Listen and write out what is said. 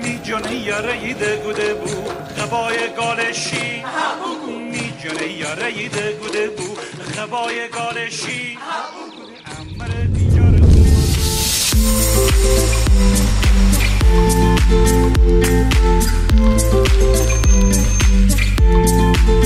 می جونه یاره ایده گوده بو خبای گالشی می جونه یاره ایده گوده بو خبای گالشی امر بیجاره بو